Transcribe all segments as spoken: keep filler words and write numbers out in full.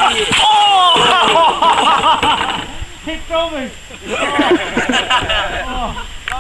He threw me! Oh.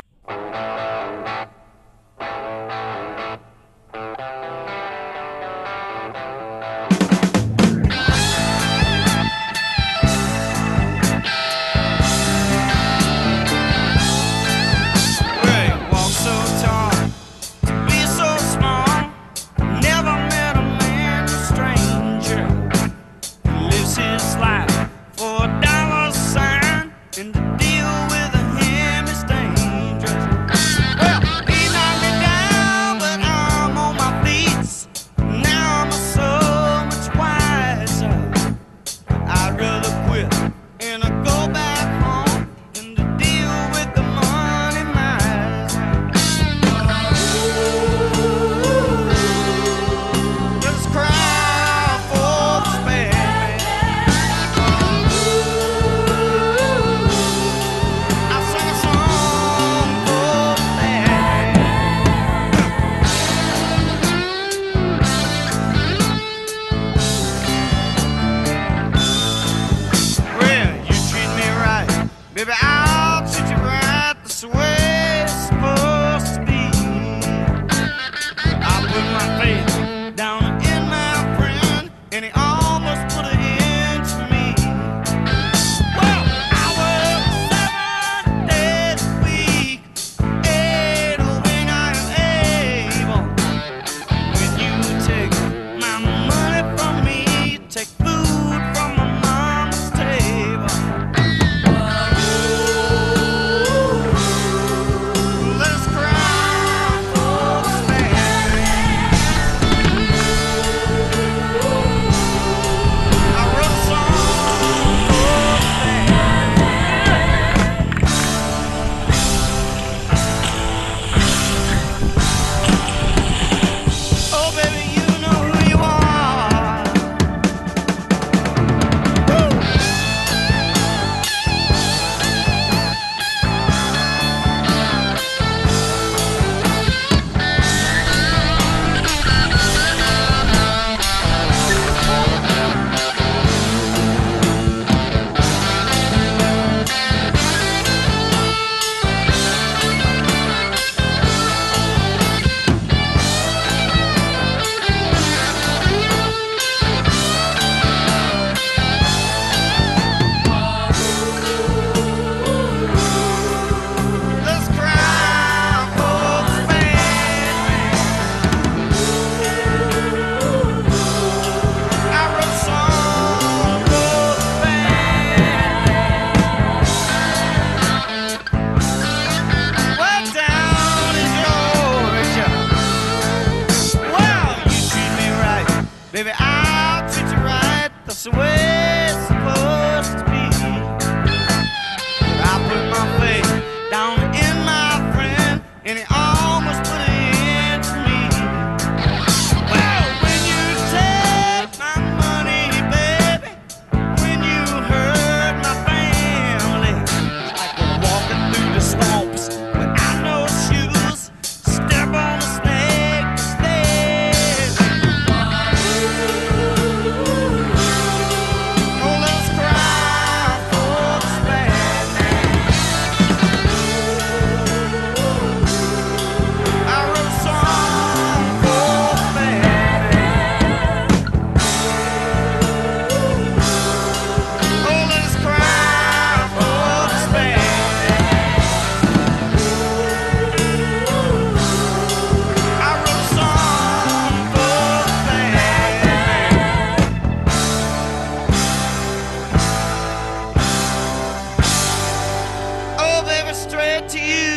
Baby, I'll treat you right, that's the way it's supposed to be. I put my faith down in my friend, and he almost put an end to me. Well, I work seven days a week, eight a week I am able. When you take my money from me, take food from my mama's table. Baby, I'll treat you right, that's the way it's supposed to be. I put my faith down in my friend, and he almost put an end to me. Well, when you take my money, baby, when you hurt my family, it's like we're walking through the swamps without no shoes, step on a snake. Straight to you.